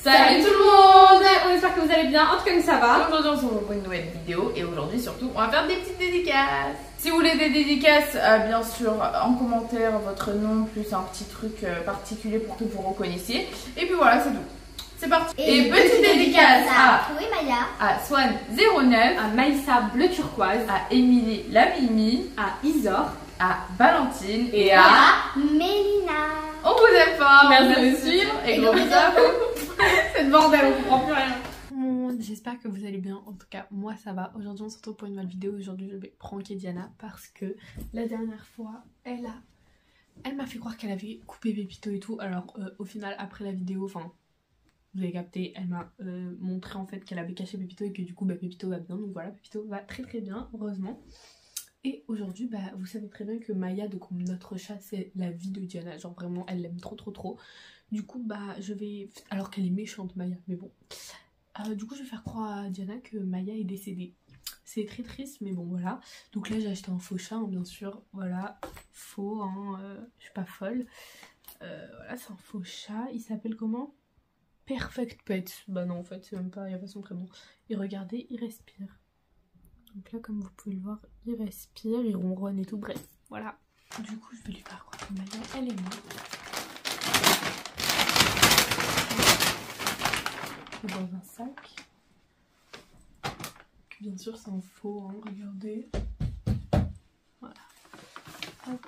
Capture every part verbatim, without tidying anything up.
Salut tout le monde! On espère que vous allez bien, en tout cas nous ça va. Aujourd'hui on se retrouve pour une nouvelle vidéo et aujourd'hui surtout on va faire des petites dédicaces. Si vous voulez des dédicaces, euh, bien sûr en commentaire votre nom plus un petit truc euh, particulier pour que vous reconnaissiez. Et puis voilà, c'est tout. C'est parti. Et, et petite dédicace à, oui, Maya, à Swan zéro neuf, À Maïssa Bleu Turquoise, à Émilie la Mimi, à Isor, à Valentine et et à... à Mélina. On vous aime fort, Merci merci de de nous suivre et Et gros gros bisous. c'est le bordel, on comprend plus rien. Tout le monde, j'espère que vous allez bien, en tout cas moi ça va. Aujourd'hui on se retrouve pour une nouvelle vidéo, aujourd'hui je vais pranker Diana parce que la dernière fois elle a... Elle m'a fait croire qu'elle avait coupé Pépito et tout, alors euh, au final après la vidéo, enfin... Vous avez capté, elle m'a euh, montré en fait qu'elle avait caché Pépito et que du coup bah, Pépito va bien. Donc voilà, Pépito va très très bien, heureusement. Et aujourd'hui, bah, vous savez très bien que Maya, donc notre chat, c'est la vie de Diana. Genre vraiment, elle l'aime trop trop trop. Du coup, bah je vais... Alors qu'elle est méchante Maya, mais bon. Euh, du coup, je vais faire croire à Diana que Maya est décédée. C'est très triste, mais bon voilà. Donc là, j'ai acheté un faux chat, hein, bien sûr. Voilà, faux, hein, euh, je suis pas folle. Euh, voilà, c'est un faux chat. Il s'appelle comment ? Perfect Pet. Bah non, en fait, c'est même pas, il n'y a pas son prénom. Et regardez, il respire. Donc là, comme vous pouvez le voir, il respire, il ronronne et tout. Bref, voilà. Du coup, je vais lui faire croire que Maya, elle est morte. Dans un sac. Que bien sûr, c'est un faux, hein, regardez. Voilà. Hop.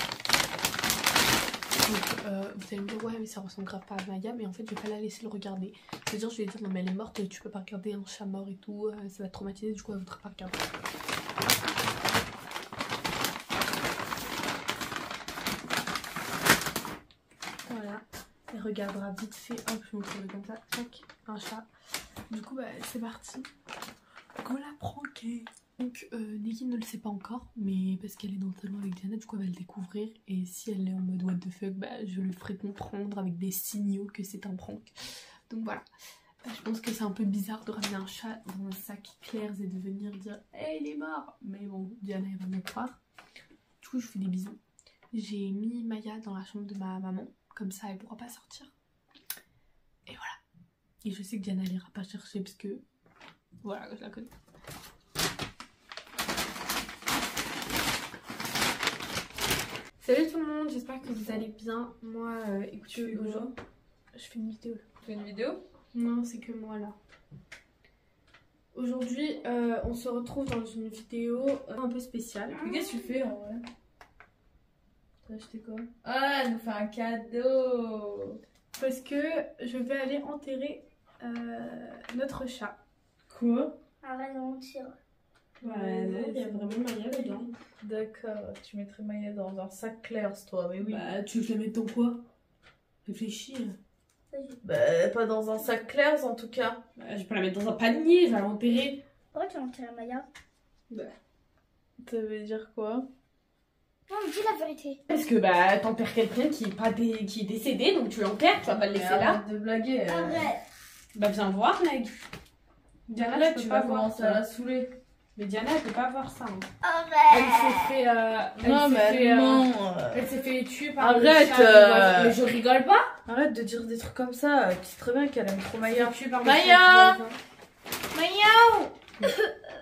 Donc, euh, vous allez me dire, ouais, mais ça ressemble grave pas à Maya, mais en fait, je vais pas la laisser le regarder. C'est-à-dire, je vais lui dire, non, mais elle est morte, tu peux pas regarder un chat mort et tout, euh, ça va te traumatiser, du coup, elle voudra pas regarder. Voilà, elle regardera vite fait, hop, je vais montrer comme ça, tac, un chat. Du coup, bah, c'est parti. Go la pranker. Donc euh, Nikki ne le sait pas encore, mais parce qu'elle est dans le salon avec Diana, du coup elle va le découvrir. Et si elle est en mode what the fuck, bah je lui ferai comprendre avec des signaux que c'est un prank. Donc voilà, bah, je pense que c'est un peu bizarre de ramener un chat dans un sac clair et de venir dire hey, il est mort. Mais bon, Diana elle va me croire. Du coup je fais des bisous. J'ai mis Maya dans la chambre de ma maman, comme ça elle pourra pas sortir. Et voilà. Et je sais que Diana elle ira pas chercher parce que voilà, je la connais. Salut tout le monde, j'espère que vous allez bien. Moi, euh, écoutez, aujourd'hui, je fais une vidéo. Tu fais une vidéo? Non, c'est que moi là. Aujourd'hui, euh, on se retrouve dans une vidéo euh, un peu spéciale. Mais qu'est-ce que tu fais en vrai? T'as acheté quoi? Ah, elle nous fait un cadeau! Parce que je vais aller enterrer euh, notre chat. Quoi? Arrête de mentir. Ouais, non, il y a vraiment Maya dedans. D'accord, tu mettrais Maya dans un sac clair, c'est toi, mais oui. Bah, tu veux que je la mette dans quoi? Réfléchis. Bah, pas dans un sac clair en tout cas. Bah, je vais pas la mettre dans un panier, je vais l'enterrer. Pourquoi tu as enterré Maya? Bah. Ça veut dire quoi? Non, mais dis la vérité. Parce que bah t'enterres quelqu'un qui est pas dé... qui est décédé, donc tu l'enterres, tu vas pas le laisser là. Arrête de blaguer. euh. Arrête. Bah viens voir Meg. Diana, Là, tu tu peux vas pas voir commencer ça. à la saouler. Mais Diana elle peut pas voir ça. Hein. Elle Arrête. s'est fait euh... elle Non, s'est mais fait, euh, non. elle s'est fait tuer par Arrête, le chat du euh. voisin. Mais je rigole pas. Arrête de dire des trucs comme ça. Tu sais très bien qu'elle aime trop Elle Maya. s'est fait tuer par le Maya. chat du voisin. Maya.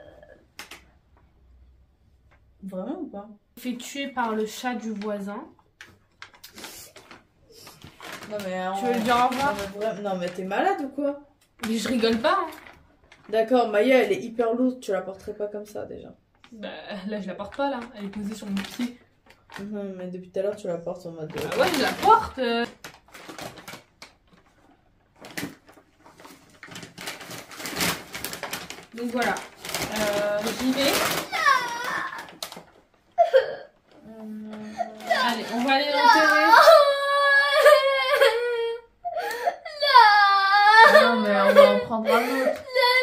Vraiment ou pas? Elle s'est fait tuer par le chat du voisin. Non mais. Tu veux lui dire au revoir? Non mais, vra- non, mais t'es malade ou quoi? Mais je rigole pas. Hein. D'accord, Maya elle est hyper lourde. Tu la porterais pas comme ça déjà. Bah là je la porte pas là. Elle est posée sur mon pied. Non, mais depuis tout à l'heure tu la portes en mode. euh, Ah ouais je la porte. euh. Donc voilà. Euh, J'y vais. Allez, on va aller l'enterrer. Non, mais on va en prendre un autre.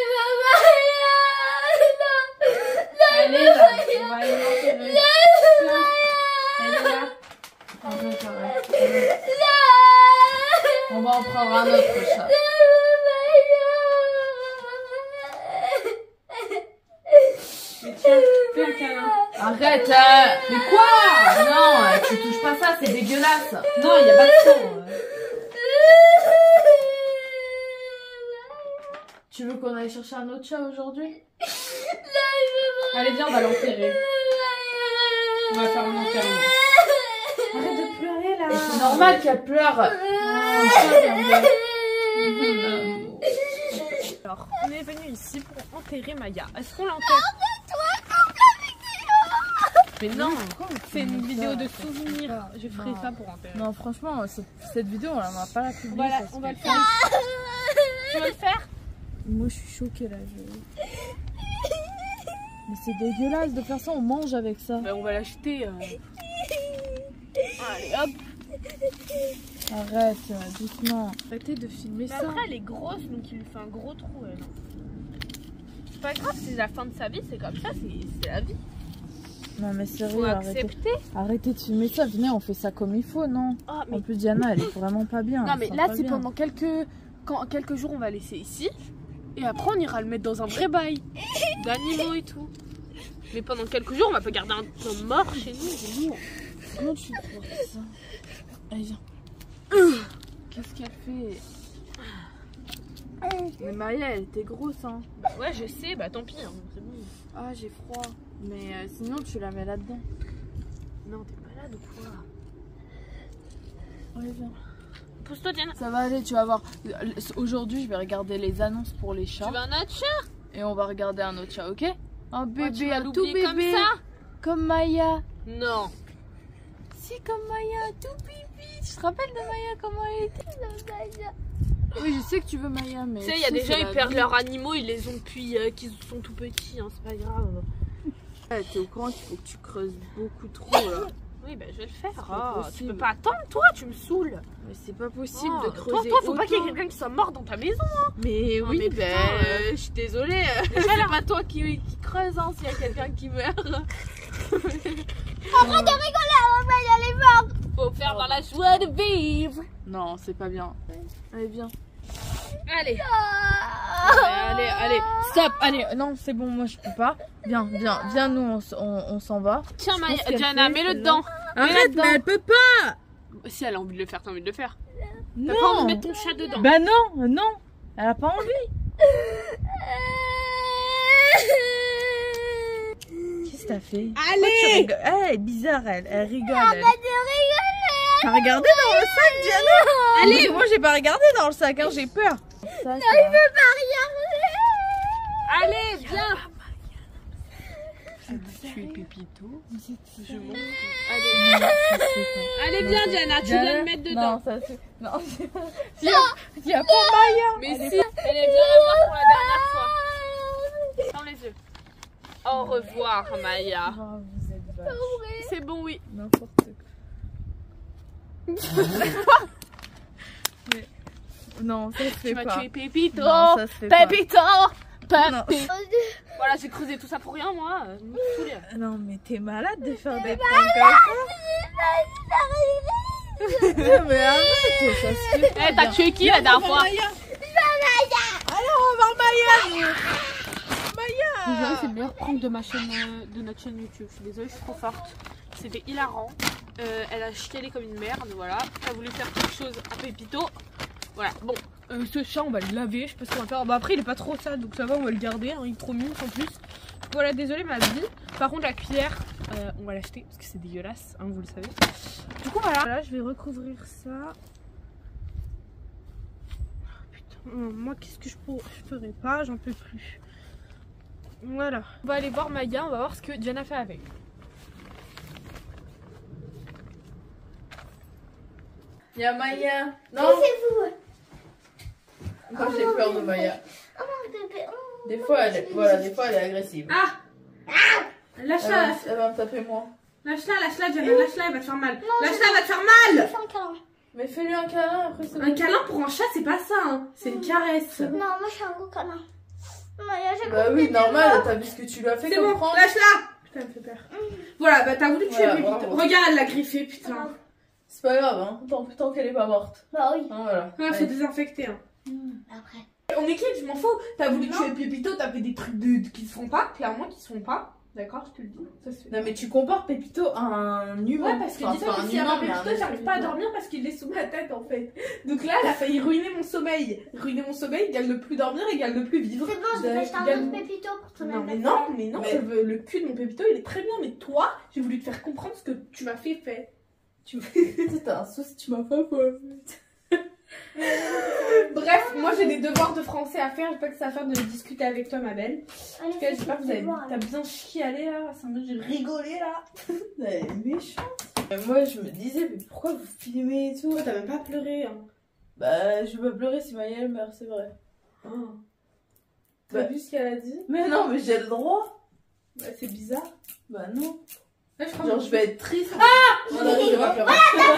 Allez là, on va aller l'enterrer. Elle est là. Arrête, arrête. On va en prendre un autre chat. Mais tiens, fais un câlin. Arrête euh, mais quoi? Non, euh, tu touches pas ça, c'est dégueulasse. Non, il y a pas de sang. euh. Tu veux qu'on aille chercher un autre chat aujourd'hui? Allez, viens, on va l'enterrer. On va faire un enterrement. Arrête de pleurer là. C'est normal qu'elle pleure. Alors, on est venu ici pour enterrer Maya. Est-ce qu'on l'enterre? Mais non, c'est une vidéo de souvenirs. Je ferai Non. ça pour enterrer. Non, franchement, cette, cette vidéo, on va pas la publier. On va, la- parce on que- va le faire. Tu veux le faire? Moi, je suis choquée là. Je... Mais c'est dégueulasse de faire ça, on mange avec ça. Ben, on va l'acheter. Euh... Allez, hop. Arrête, euh, doucement. Arrêtez de filmer Mais ça. après, elle est grosse, donc il lui fait un gros trou. Elle. C'est pas grave, c'est la fin de sa vie, c'est comme ça, c'est c'est la vie. Non, mais Faut sérieux, arrêtez. accepter. Arrêtez de filmer ça. Venez, on fait ça comme il faut, non? Ah, mais En plus, Diana, elle est vraiment pas bien. non, elle mais sent là, pas c'est bien. pendant quelques... Quand, quelques jours, on va laisser ici. Et après, on ira le mettre dans un vrai bail d'animaux et tout. Mais pendant quelques jours, on va pas garder un homme mort chez nous. C'est lourd. Comment tu portes ça? Allez, viens. Qu'est-ce qu'elle fait? Mais Maya, elle était grosse, hein. Bah ouais, je sais, bah tant pis, hein, c'est bon. Ah, j'ai froid. Mais euh, sinon, tu la mets là-dedans. Non, t'es malade ou quoi? Allez, viens. Pousse-toi, Diana. Ça va aller, tu vas voir. Aujourd'hui, je vais regarder les annonces pour les chats. Tu veux un autre chat? Et on va regarder un autre chat, ok? Un Ouais, tu bébé, vas un tout l'oublier bébé. comme ça? Comme Maya. Non. Si, comme Maya, tout pipi. Tu te rappelles de Maya, comment elle était? Oui, je sais que tu veux Maya, mais. Tu sais, il y a tu des sais, gens, c'est ils la perdent vie. leurs animaux, ils les ont depuis euh, qu'ils sont tout petits, hein, c'est pas grave. Ouais, t'es au courant qu'il faut que tu creuses beaucoup trop là. Oui, bah je vais le faire. C'est pas Oh, tu possible. peux pas attendre, toi, tu me saoules. Mais c'est pas possible Oh, de creuser. Toi, toi, faut pas qu'il y ait autant. quelqu'un qui soit mort dans ta maison. Mais Oh, oui, mais ben, putain, euh, euh, je suis désolée. euh, C'est pas toi qui, qui creuse hein, s'il y a quelqu'un qui meurt. Arrête de rigoler, maman, elle est morte. Faut faire dans la joie de vivre. Non, c'est pas bien. Allez, viens. Allez. Allez, allez, allez. Stop. Allez, non, c'est bon, moi je peux pas. Viens, viens, viens, nous on, s- on, on s'en va. Tiens, Je Maya, pense qu'elle Diana, fait, mets-le celle-là. dedans. Arrête, dedans. mais elle peut pas. Si elle a envie de le faire, t'as envie de le faire. T'as Non. pas envie de mettre ton chat dedans. Bah non, non. Elle a pas envie. Qu'est-ce que t'as fait? Pourquoi tu rigoles? Eh, elle est bizarre, elle. Elle rigole. Elle. Arrête de rigoler. T'as regardé dans le sac, Diana? Allez, moi j'ai pas regardé dans le sac, hein, j'ai peur. Ça, Non, il veut pas regarder. Allez, viens. Tu es Pépito. Je monte. Allez. Allez, viens, Diana, tu viens le mettre dedans. Non, ça c'est. Non, il y a, il y a pas Maya. Mais si, elle est bien la voir pour la dernière fois. Ferme les yeux. Au revoir, Maya. Oh, vous êtes vache. C'est bon, oui. N'importe quoi. Mais... Non, ça se Tu fait m'as pas. tué Pépito. Non, ça se fait pas. Pépito. Non. Pépito. Voilà, j'ai creusé tout ça pour rien, moi. Je me saoulais. Non, mais t'es malade de faire des pranks comme ça. Mais arrête, ça se fait pas. Eh, t'as tué qui la dernière fois? Allez, on va voir Maya, nous. Désolée, Maya. c'est le meilleur prank de ma chaîne, euh, de notre chaîne YouTube. Je suis désolée, je suis trop forte. C'était hilarant. Euh, elle a chialé comme une merde, voilà. Elle a voulu faire quelque chose à Pépito. Voilà, bon. Euh, ce chat, on va le laver. Je sais pas ce qu'on va faire. Bah, après, il est pas trop sale, donc ça va, on va le garder. Hein, il est trop mignon en plus. Voilà, désolée, ma vie. Par contre, la cuillère, euh, on va l'acheter parce que c'est dégueulasse, hein, vous le savez. Du coup, voilà. Là, je vais recouvrir ça. Putain, moi, qu'est-ce que je, pour... je ferais pas? J'en peux plus. Voilà. On va aller voir Maya, on va voir ce que Diana fait avec. Il y a Maya. Non, C'est vous. moi j'ai peur de Maya. Oh mon bébé. Oh. Des fois, elle est, voilà, des fois elle est agressive. Ah, Elle lâche-la, va, lâche- elle va me taper moi. lâche-la, lâche-la, Diana, lâche-la, elle va te faire mal. Non, Lâche-la, elle va te faire mal. Fais un câlin. Mais fais-lui un câlin après ça. Un câlin pour un chat, c'est pas ça, hein. C'est une caresse. Non, moi je fais un gros câlin. Maya, j'ai Bah oui, normal, t'as vu ce que tu lui as fait C'est comme bon, prank. lâche-la. Putain, elle me fait peur. Voilà, bah t'as voulu tuer Voilà, Pépito. bravo. Regarde, elle l'a griffé, putain. C'est pas grave, hein, tant, tant qu'elle est pas morte. Bah oui. Hein, voilà. Ah, faut désinfecter, hein. Après. On est qui? Je m'en fous. T'as voulu tuer Pépito, t'as fait des trucs de, de- qui se font pas, clairement qui se font pas. D'accord, je te le dis. Ça se fait. Non, mais tu compares Pépito à un humain. Ouais, parce que Enfin, dis-toi c'est que un s'il y a humain, pas mais un Pépito, être j'arrive pas à humain. dormir parce qu'il est sous ma tête en fait. Donc là, elle a failli ruiner mon sommeil. Ruiner mon sommeil égale ne plus dormir, égale ne plus vivre. C'est bon, je vais acheter un Égale- autre Pépito pour ton Non, mais anniversaire. non, mais non, Mais- je veux- le cul de mon Pépito il est très bien, mais toi, j'ai voulu te faire comprendre ce que tu m'as fait faire. Tu T'as un souci, tu m'as pas fait. Bref, moi j'ai des devoirs de français à faire, j'ai pas que ça à faire de discuter avec toi, ma belle. En tout cas, j'espère que vous avez t'as bien chialé là, ça me j'ai rigolé là. Elle est méchante. Euh, Moi, je me disais, mais pourquoi vous filmez et tout? Toi, t'as même pas pleuré. Hein. Bah, je vais pas pleurer si Maya elle meurt, c'est vrai. Oh. T'as Bah. vu ce qu'elle a dit? Mais non, mais j'ai le droit. Bah, c'est bizarre. Bah non. Là, je crois Genre, que je vais être triste. Ah je vais pas pleurer.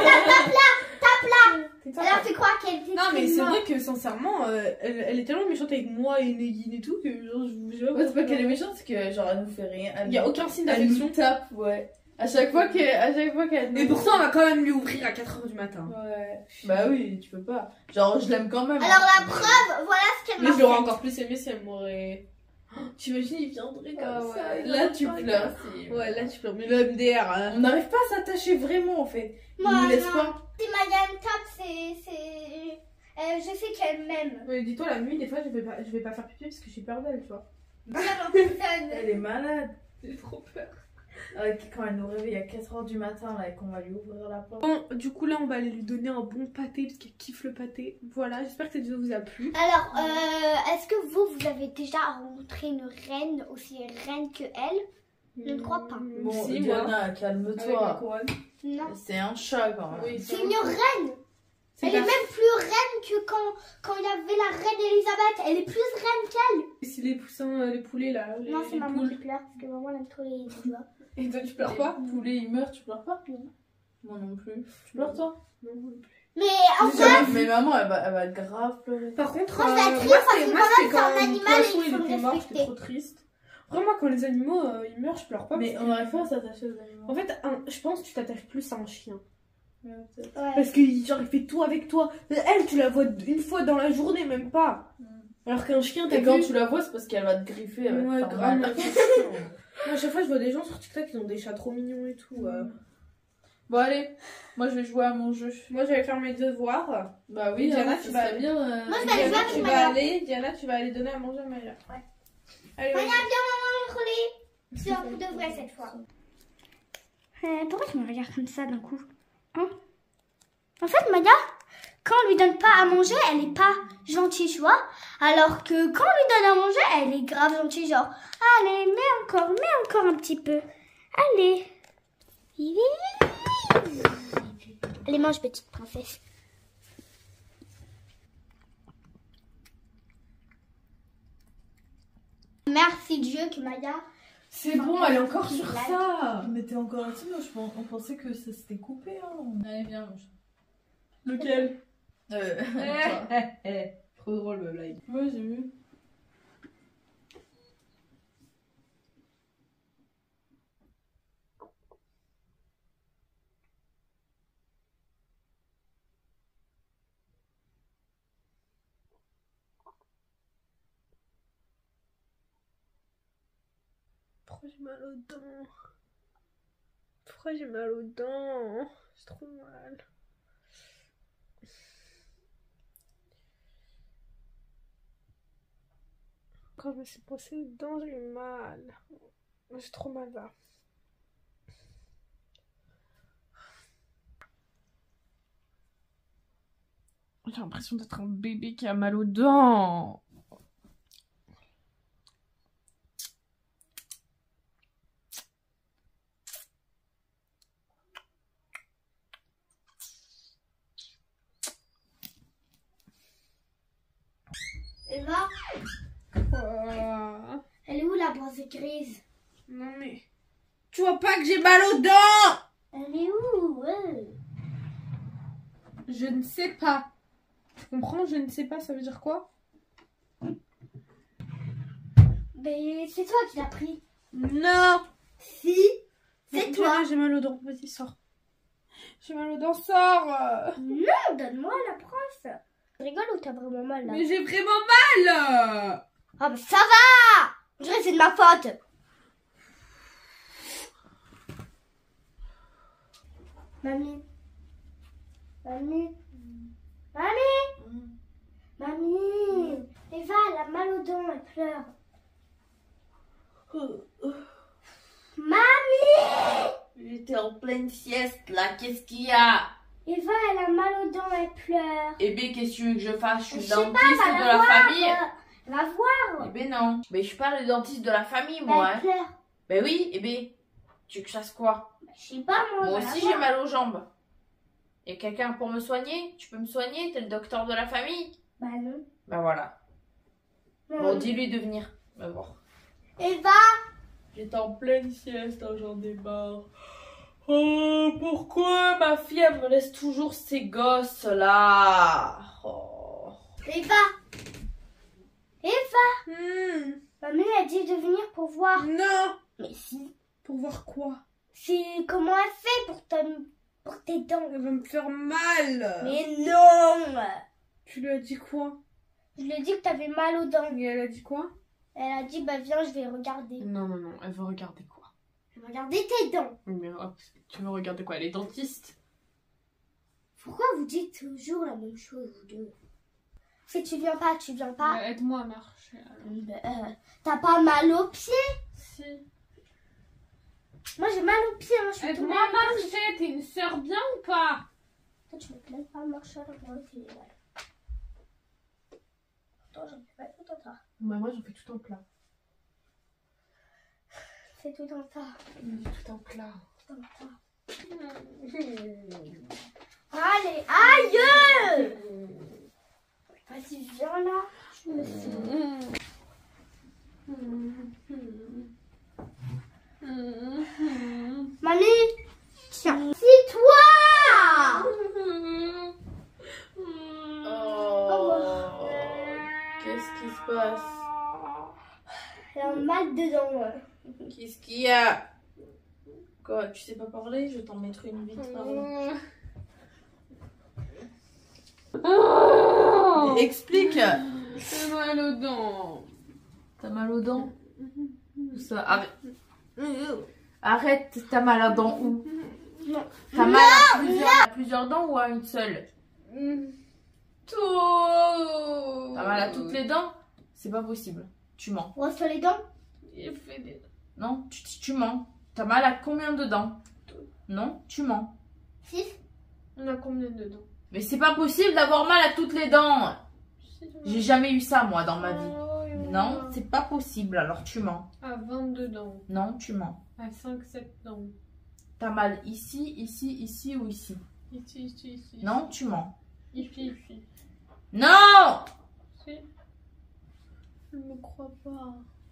Tais-toi. Alors, tu crois qu'elle était Non, mais c'est morte. vrai que sincèrement, euh, elle, elle est tellement méchante avec moi et Negin et tout que genre, je, je Ouais, c'est pas qu'elle est méchante, c'est que genre elle nous fait rien. Elle Il y a aucun signe elle d'affection. nous tape, ouais. À chaque fois qu'elle, à chaque fois qu'elle. Et pourtant, on va quand même lui ouvrir à quatre heures du matin. Ouais. Bah oui, tu peux pas. Genre, je l'aime quand même. Alors, la preuve, voilà ce qu'elle Mais m'a je l'aurais fait. encore plus aimé si elle m'aurait. Oh, t'imagines, il viendrait comme Ah ça. ouais. il Là, aurait tu pas pleures. regardé. Ouais, là, tu pleures. Mais le M D R, hein. On n'arrive pas à s'attacher vraiment en fait. Moi, Il nous laisse non. pas. Si Maya me tape, c'est. c'est... Euh, je sais qu'elle m'aime. Mais dis-toi, la nuit, des fois, je vais pas, je vais pas faire pipi parce que j'ai peur d'elle, tu vois. Bien, en personne. Elle est malade. J'ai trop peur. Avec- Quand elle nous réveille à quatre heures du matin là et qu'on va lui ouvrir la porte. Bon, du coup, là, on va aller lui donner un bon pâté parce qu'elle kiffe le pâté. Voilà, j'espère que cette vidéo vous a plu. Alors, euh, est-ce que vous, vous avez déjà rencontré une reine aussi reine que elle? Je ne crois pas. Mmh, Bon, si, moi. Diana, Avec la calme-toi. couronne. Non. C'est un chat quand même. Oui, C'est une reine. C'est Elle est pas- même plus reine que quand quand il y avait la reine Elisabeth. Elle est plus reine qu'elle. C'est les poussins, euh, les poulets là. Les, Non, c'est les maman poules. qui pleure parce que maman elle aime trop les doigts. Et toi, tu pleures pas? Le poulet il meurt, tu pleures pas? Non. Moi non plus. Tu pleures toi? Non, non plus. Mais en Mais fait, ça- Mais maman elle va, elle va grave pleurer. Par contre, Moi, je vais être euh, triste moi, parce c'est que moi, quand c'est même, quand c'est un un animal poisson et il il faut le était mort, respecter. j'étais trop triste. Vraiment, quand les animaux euh, ils meurent, je pleure pas. Mais parce on que- n'arrive pas à s'attacher aux animaux. En fait, un- je pense que tu t'attaches plus à un chien. Ouais, peut-être. ouais. Parce que genre, il fait tout avec toi. Elle, tu la vois une fois dans la journée, même pas. Mm. Alors qu'un chien, t'as Et quand vu tu la vois, c'est parce qu'elle va te griffer. Elle va Ouais, te faire grave. mal. Moi, à chaque fois, je vois des gens sur TikTok qui ont des chats trop mignons et tout. euh. Bon, allez, moi je vais jouer à mon jeu. Moi, j'allais faire mes devoirs. Bah oui, Diana, Diana, tu tu vas- vas bien. euh, Moi, je vais aller Diana, jouer tu avec vas Maya. aller, Diana, tu vas aller donner à manger à Maya. Ouais. Allez, Maya, vas-y. viens maman le relais. C'est un coup de vrai cette fois. Euh, pourquoi tu me regardes comme ça d'un coup? Hein? En fait, Maya, quand on lui donne pas à manger, elle est pas gentille, tu vois. Alors que quand on lui donne à manger, elle est grave gentille, genre, allez, mets encore, mets encore un petit peu. Allez. Allez, mange, petite princesse. Merci Dieu que Maya. C'est bon, elle est encore sur Blague. ça. Mais t'es encore là-dessus, mais je pense- on pensait que ça s'était coupé. Hein. Allez, viens, mange. Lequel? Euh, Trop drôle le live. ouais, j'ai vu. Pourquoi j'ai mal aux dents? Pourquoi j'ai mal aux dents? J'ai trop mal. Quand je me suis brossée les dents, j'ai eu mal. J'ai trop mal là. J'ai l'impression d'être un bébé qui a mal aux dents. Eva, Oh. elle est où la brosse grise? Non mais... Tu vois pas que j'ai mal aux dents? Elle est où? Ouais. Je ne sais pas. Tu comprends? Je ne sais pas, ça veut dire quoi? Mais c'est toi qui l'as pris. Non! Si, c'est Bon, toi. Diana, j'ai mal aux dents. Vas-y, sors. J'ai mal aux dents, sors! Non, donne-moi la brosse. Tu rigoles ou t'as vraiment mal là? Mais j'ai vraiment mal! Ah bah ça va. Je dirais que c'est de ma faute. Mamie. Mamie. Mamie. Mamie. Eva, elle a mal aux dents, elle pleure. Mamie. J'étais en pleine sieste là, qu'est-ce qu'il y a? Eva, elle a mal aux dents, elle pleure. Eh ben, qu'est-ce que tu veux que je fasse? Je suis Je sais dentiste pas, va de la la voir, famille. Va voir. Eh ben non. Mais je suis pas le dentiste de la famille, Elle moi. Hein. pleure. Ben oui, eh ben, tu veux que je fasse quoi? Je sais pas, moi. Moi va la aussi voir. j'ai mal aux jambes. Et quelqu'un pour me soigner? Tu peux me soigner? T'es le docteur de la famille? Bah non. Ben voilà. Non. Bon, dis-lui de venir me voir. Eva. J'étais en pleine sieste, hein, j'en ai marre. Oh, pourquoi ma fille, elle me laisse toujours ces gosses là? Oh. Eva. Eva. Hmm. Mamie a dit de venir pour voir. Non. Mais si. Pour voir quoi? C'est comment elle fait pour, ton... pour tes dents. Elle va me faire mal. Mais non. Tu lui as dit quoi? Je lui ai dit que t'avais mal aux dents. Et elle a dit quoi? Elle a dit, bah viens, je vais regarder. Non, non, non, elle veut regarder quoi? Je vais regarder tes dents. Mais hop, tu veux regarder quoi? Les dentistes? Pourquoi vous dites toujours la même chose, vous deux? Si tu viens pas, tu viens pas. Euh, Aide-moi à marcher alors. Bah, euh, T'as pas mal aux pieds? Si. Moi j'ai mal aux pieds, hein. Je suis Aide-moi tombée à à marcher, t'es une sœur bien ou pas? Toi, tu me même pas marcher alors moi c'est mal. Pourtant j'en fais pas tout en tas. Bah moi j'en fais tout en plat. C'est tout en tas. Tout en plat. Tout en tas. Allez, aïe! Vas-y, viens là. Je me suis... Mamie, tiens. C'est toi! Oh. Qu'est-ce qui se passe? Elle a mal dedans. moi. Qu'est-ce qu'il y a? Quoi, tu sais pas parler? Je vais t'en mettre une vite par là. Explique. J'ai mal aux dents. T'as mal aux dents? Ça, arrête. Arrête, t'as mal à dents où? Non. T'as mal à plusieurs, à plusieurs dents ou à une seule? Tout. T'as mal à toutes les dents? C'est pas possible. Tu mens. On sur les dents? J'ai fait des... Non, tu, tu mens. T'as mal à combien de dents? Non, tu mens. Six. On a combien de dents? Mais c'est pas possible d'avoir mal à toutes les dents. J'ai jamais eu ça moi dans ma vie. Non, c'est pas possible, alors tu mens. À vingt-deux dents. Non, tu mens. À cinq sept dents. T'as mal ici, ici, ici ou ici? Ici, ici, ici. Non, tu mens. Ici, ici. Non! Si. Je me crois pas.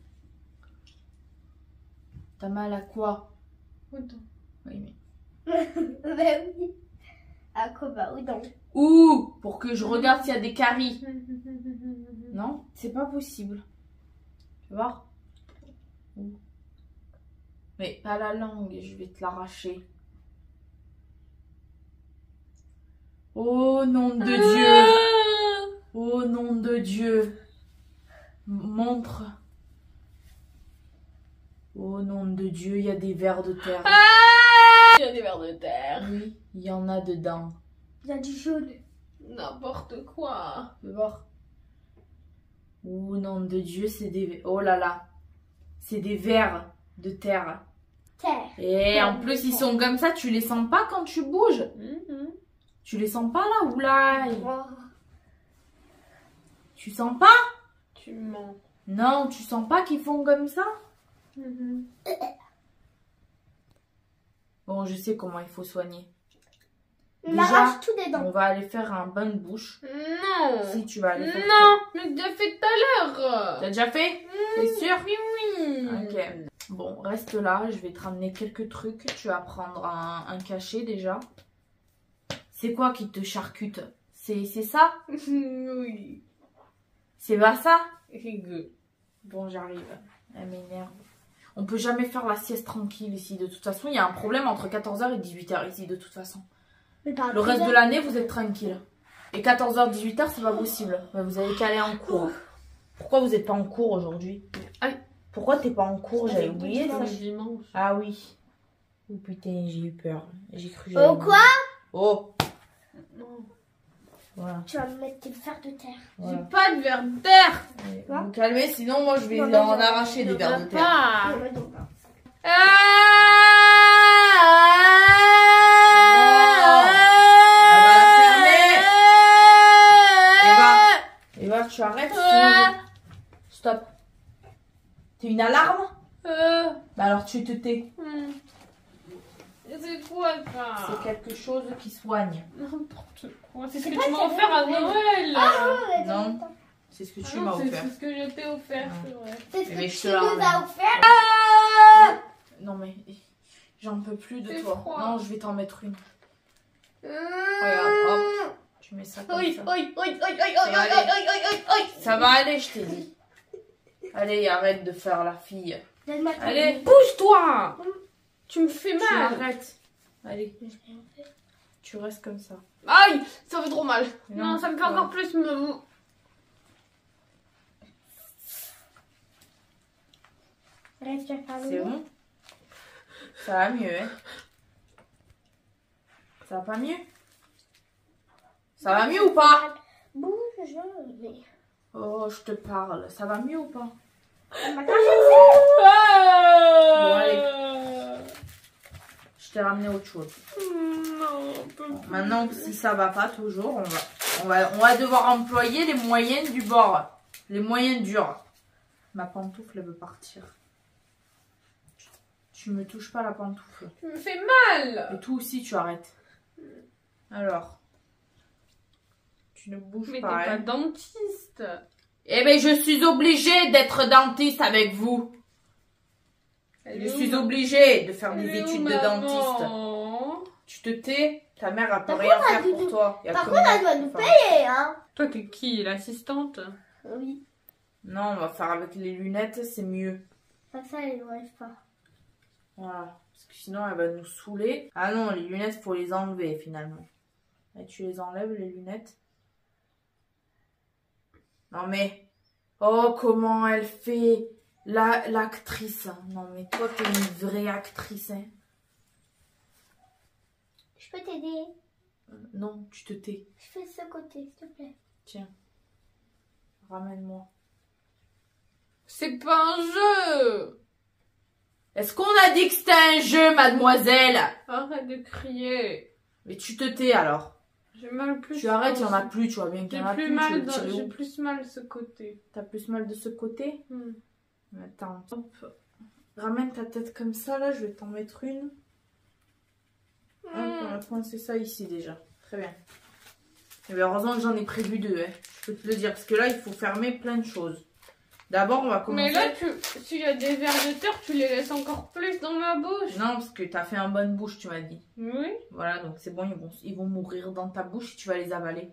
T'as mal à quoi? Aux dents. Oui, mais... Bah oui. À quoi? Bah aux dents. Ouh! Pour que je regarde s'il y a des caries. Non, c'est pas possible. Tu vas voir? Ouh. Mais pas la langue, je vais te l'arracher. Oh nom de Dieu! Oh nom de Dieu! Montre. Oh nom de Dieu, il y a des vers de terre. Il y a des vers de terre. Oui, il y en a dedans. Il y a du jaune. N'importe quoi. Tu veux voir? Oh nom de Dieu, c'est des... Oh là là. C'est des vers de terre. Terre. Et en plus, ils sont comme ça, tu les sens pas quand tu bouges? Mm-hmm. Tu les sens pas là ou là? Oh. Tu sens pas? Tu mens. Non, tu sens pas qu'ils font comme ça? Mm-hmm. Bon, je sais comment il faut soigner. On Déjà, arrache tout des dents. On va aller faire un bain de bouche. Non. Si tu vas aller faire... Non, mais déjà fait tout à l'heure. T'as déjà fait? T'es sûr? Oui, oui. Ok. Bon, reste là, je vais te ramener quelques trucs. Tu vas prendre un, un cachet déjà. C'est quoi qui te charcute? C'est ça? Oui. C'est pas ça? Rigole. Bon, j'arrive. Elle m'énerve. On peut jamais faire la sieste tranquille ici. De toute façon, il y a un problème entre quatorze heures et dix-huit heures ici, de toute façon. Mais par Le reste de l'année, vous êtes tranquille. Et quatorze heures, dix-huit heures, c'est pas possible. Mais vous avez qu'à aller en cours. Pourquoi vous n'êtes pas en cours aujourd'hui? Ah, Pourquoi t'es pas en cours? J'avais oublié ça. C'est dimanche. Ah oui. Oh putain, j'ai eu peur. J'ai cru que Oh j'allais- quoi? Oh. Non. Voilà. Tu vas me mettre tes verres de terre. Voilà. J'ai pas de verre de terre. Allez, Quoi vous calmez, sinon moi je vais Non, en non, non, arracher des Il y en verres a de terre. pas. Non, mais non, pas. Ah. Elle va la fermer. Eva, Eva, tu arrêtes. sinon je- Stop. T'es une alarme? Euh, Bah alors tu te tais. hmm. C'est quoi ça? C'est quelque chose qui soigne. N'importe quoi. C'est ce C'est que pas tu m'as ça, offert à Noël. Noël. Ah, ouais, Non. attends. C'est ce que Ah tu non, m'as c'est- offert. C'est ce que je t'ai offert, Ah. c'est vrai. C'est ce Mais que je tu te la nous ramène. as offert. Non mais j'en peux plus de C'est toi. froid. Non, je vais t'en mettre une. Regarde, Regarde, hop. Tu mets ça comme Oui, ça. oui, oui, oui, oui, oui, Ça oui, va oui, aller. oui, oui, oui, oui. Ça va aller, je t'ai dit. Allez, arrête de faire la fille. Donne-moi ton Allez. nez. Bouge-toi. Tu me fais Tu mal. arrêtes. Allez, tu restes comme ça. Aïe, ça fait trop mal. Non, Non, ça me fait ouais. encore plus me... Reste, tu vas faire le C'est nez. bon? Ça va mieux, hein? Ça va pas mieux? Ça va mieux ou pas? Bouge le nez. Oh, je te parle. Ça va mieux ou pas? Maintenant, je Bon, allez. Je t'ai ramené autre chose. Non, on peut Bon, plus. maintenant, si ça va pas toujours, on va, on va, on va devoir employer les moyens du bord. Les moyens durs. Ma pantoufle, elle veut partir. Tu me touches pas la pantoufle. Tu me fais mal. Et toi aussi, tu arrêtes. Alors. Tu ne bouges Mais t'es pas. pas hein. dentiste. Eh ben, je suis obligée d'être dentiste avec vous. Elle Je est où, suis ma- obligée de faire Elle des est où, études de maman dentiste. Tu te tais, ta mère elle peut Par rien contre, faire elle pour doit- toi. Y a Par que contre, moi elle doit qui nous peux faire. payer, hein. Toi, t'es qui? L'assistante? Oui. Non, on va faire avec les lunettes, c'est mieux. Comme ça, elle ne rêve pas. Voilà. Parce que sinon, elle va nous saouler. Ah non, les lunettes, faut les enlever finalement. Et tu les enlèves, les lunettes. Non mais... Oh, comment elle fait la l'actrice. Non mais toi, t'es une vraie actrice, hein. Je peux t'aider. Euh, Non, tu te tais. Je fais ce côté, s'il te plaît. Tiens. Ramène-moi. C'est pas un jeu. Est-ce qu'on a dit que c'était un jeu, mademoiselle? Arrête de crier. Mais tu te tais alors. J'ai mal plus. Tu arrêtes, il y en a dans- plus, tu vois bien qu'il y J'ai en a plus plus. tu mal, veux dans- tirer j'ai où? plus mal ce côté. T'as plus mal de ce côté? Hmm. Attends, hop. Ramène ta tête comme ça, là, je vais t'en mettre une. Hop, on va coincer ça ici déjà. Très bien. Et bien, heureusement que j'en ai prévu deux, hein. Je peux te le dire, parce que là, il faut fermer plein de choses. D'abord, on va commencer... Mais là, tu... s'il y a des vers de terre, tu les laisses encore plus dans ma bouche. Non, parce que t'as fait un bonne bouche, tu m'as dit. Oui. Voilà, donc c'est bon, ils vont, ils vont mourir dans ta bouche si tu vas les avaler.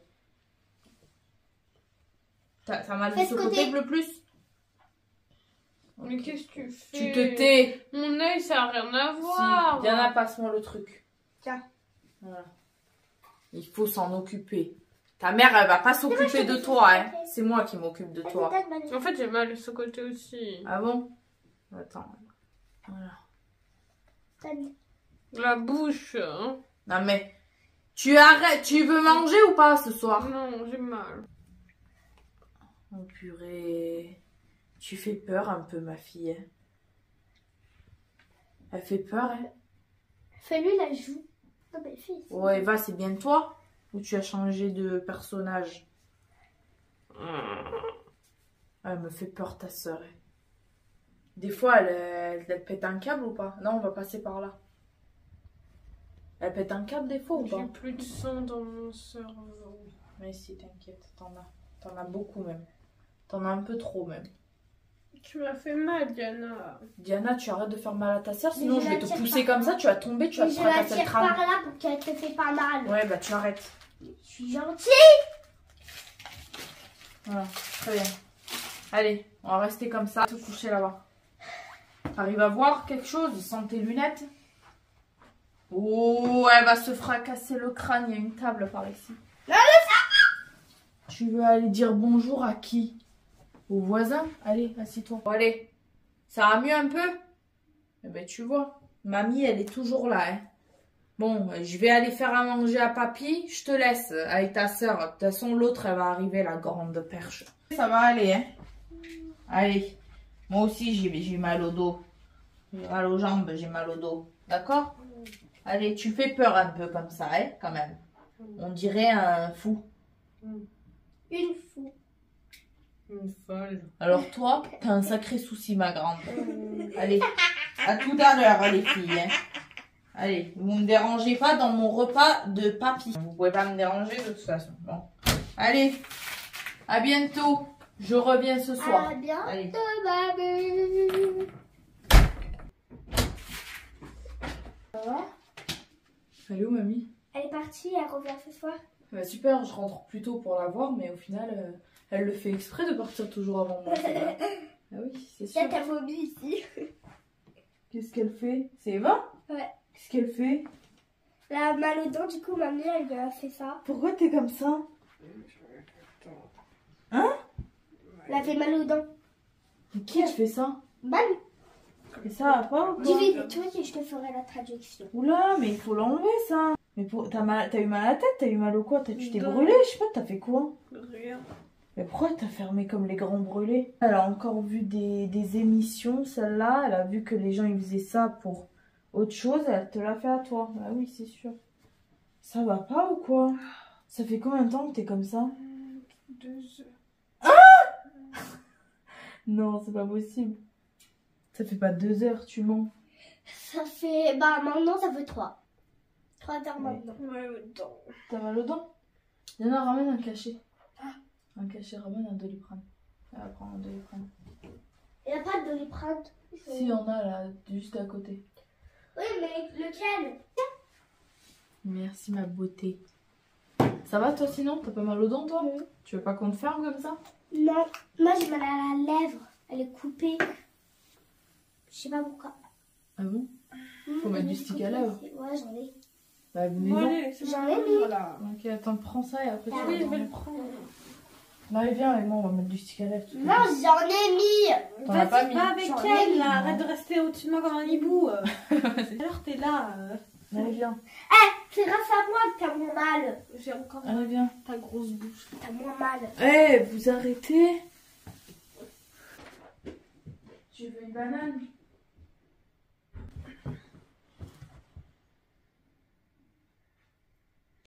T'as t'as mal de Fais ce ce côté, côté. bleu plus? Mais qu'est-ce que tu fais? Tu te tais. Mon œil, ça a rien à Si, voir. Diana, passe-moi le truc. Tiens. Voilà. Il faut s'en occuper. Ta mère, elle va pas s'occuper de toi, hein. C'est moi qui m'occupe de toi. Vas-y, donne-moi. En fait, j'ai mal de ce côté aussi. Ah bon? Attends. Voilà. Donne. La bouche, hein. Non mais, tu arrêtes, tu veux manger ou pas ce soir? Non, j'ai mal. Oh purée. Tu fais peur un peu, ma fille. hein. Elle fait peur, hein? Fais-lui la joue. Oh, belle fille. Oh Eva, c'est bien toi? Ou tu as changé de personnage? Elle me fait peur, ta soeur. Des fois, elle, elle, elle pète un câble ou pas? Non, on va passer par là. Elle pète un câble des fois ou J'ai pas? plus de sang dans mon cerveau. Mais si, t'inquiète, t'en as. T'en as beaucoup même. T'en as un peu trop même. Tu m'as fait mal, Diana. Diana, tu arrêtes de faire mal à ta soeur, sinon Mais je je vais la te tire pousser par comme là. ça, tu vas tomber, tu vas Mais te je la fracasser le tire par crâne. là pour qu'elle te fait pas mal. Ouais, bah tu arrêtes. Je suis gentille. Voilà, très bien. Allez, on va rester comme ça, se coucher là-bas. T'arrives à voir quelque chose sans tes lunettes? Oh, elle va se fracasser le crâne, il y a une table par ici. Tu veux aller dire bonjour à qui? Au voisin? Allez, assis-toi. Bon, allez, ça va mieux un peu? Eh ben tu vois, Mamie, elle est toujours là, hein. Bon, je vais aller faire à manger à papy. Je te laisse avec ta soeur. De toute façon, l'autre, elle va arriver, la grande perche. Ça va aller, hein. Allez. Moi aussi, j'ai mal au dos. J'ai mal aux jambes, j'ai mal au dos. D'accord? Allez, tu fais peur un peu comme ça, hein, quand même. On dirait un fou. Une fou. Une folle. Alors toi, t'as un sacré souci, ma grande. Allez, à tout à l'heure, les filles, hein. Allez, vous me dérangez pas dans mon repas de papy. Vous pouvez pas me déranger de toute façon. Bon. Allez, à bientôt. Je reviens ce soir. À bientôt, Allez. mamie. Elle est où, mamie? Elle est partie, elle revient ce soir. Bah, super, je rentre plus tôt pour la voir, mais au final, euh, elle le fait exprès de partir toujours avant moi. Ah oui, c'est sûr. Il y a ta phobie ici. Qu'est-ce qu'elle fait? C'est Eva? Ouais. Qu'est-ce qu'elle fait? Elle a mal aux dents, du coup, mamie, elle lui a fait ça. Pourquoi t'es comme ça? Hein? Elle a fait mal aux dents. Mais qui te fait ça? Mal. Et ça va pas ou quoi? Dis vite, tu vois que je te ferai la traduction. Oula, mais il faut l'enlever ça. Mais pour... t'as mal... t'as eu mal à la tête? T'as eu mal au quoi? Tu t'es brûlé? Je sais pas, t'as fait quoi? Rien. Mais pourquoi t'as fermé comme les grands brûlés? Elle a encore vu des, des émissions, celle-là. Elle a vu que les gens ils faisaient ça pour autre chose. Elle te l'a fait à toi. Ah oui, c'est sûr. Ça va pas ou quoi? Ça fait combien de temps que t'es comme ça? Deux heures. Non, c'est pas possible. Ça fait pas deux heures, tu mens. Ça fait... Bah, maintenant, ça fait trois. Trois heures Ouais. maintenant. Ouais, aux dents. T'as mal aux dents? Yana, ramène un cachet. Un cachet, ramène un Doliprane. Elle va prendre un Doliprane. Il n'y a pas de Doliprane. Si, y en a là, juste à côté. Oui, mais lequel? Merci ma beauté. Ça va toi sinon? T'as pas mal aux dents toi? Oui. Tu veux pas qu'on te ferme comme ça? Non, moi j'ai mal à la lèvre. Elle est coupée. Je sais pas pourquoi. Ah bon? Faut Mmh, mettre elle du est stick coupée. à lèvres. Ouais, j'en ai. Bah venez Bon, donc. allez, c'est J'en bon, ai mis. Voilà. Ok, attends, prends ça et après tu Ah vas oui, je voir. vais le prendre. Marie, viens avec moi, on va mettre du stick à lèvres. tout de Non, suite. j'en ai mis. T'en as pas Vas-y, mis. pas avec J'en ai elle, mis, là. non. Arrête de rester au-dessus de moi comme un hibou. euh. Alors, t'es là. euh. Allez, viens. C'est grâce à moi que t'as moins mal. J'ai encore Allez, viens. ta grosse bouche. T'as moins mal. Eh, vous arrêtez? Tu veux une banane?